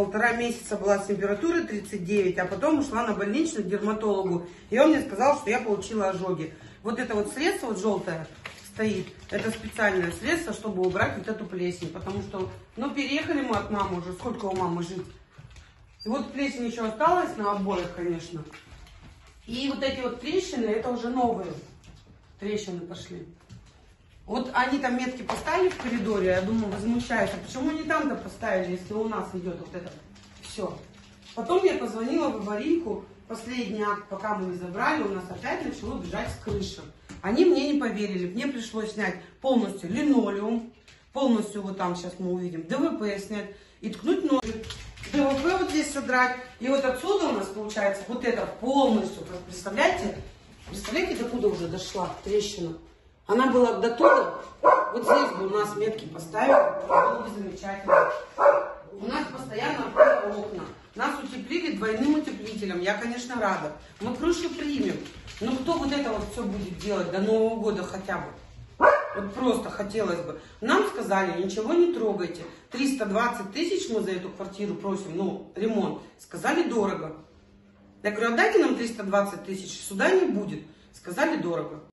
1,5 месяца была с температурой 39, а потом ушла на больничный к дерматологу. И он мне сказал, что я получила ожоги. Вот это вот средство, вот желтое стоит, это специальное средство, чтобы убрать вот эту плесень. Потому что, ну, переехали мы от мамы уже, сколько у мамы жить. И вот плесень еще осталась на обоях, конечно. И вот эти вот трещины, это уже новые трещины пошли. Вот они там метки поставили в коридоре, я думаю, возмущаются. Почему не там-то поставили, если у нас идет вот это все? Потом я позвонила в аварийку, последний акт, пока мы не забрали, у нас опять начало бежать с крыши. Они мне не поверили, мне пришлось снять полностью линолеум, полностью вот там сейчас мы увидим, ДВП снять и ткнуть ножик. ДВП вот здесь содрать, и вот отсюда у нас получается вот это полностью, представляете, докуда уже дошла трещина. Она была до туда, вот здесь бы у нас метки поставили, было бы замечательно. У нас постоянно открыты окна. Нас утеплили двойным утеплителем, я, конечно, рада. Мы крышу примем, но кто вот это вот все будет делать до Нового года хотя бы? Вот просто хотелось бы. Нам сказали, ничего не трогайте. 320 тысяч мы за эту квартиру просим, ну, ремонт. Сказали, дорого. Я говорю, отдайте нам 320 тысяч, суда не будет. Сказали, дорого.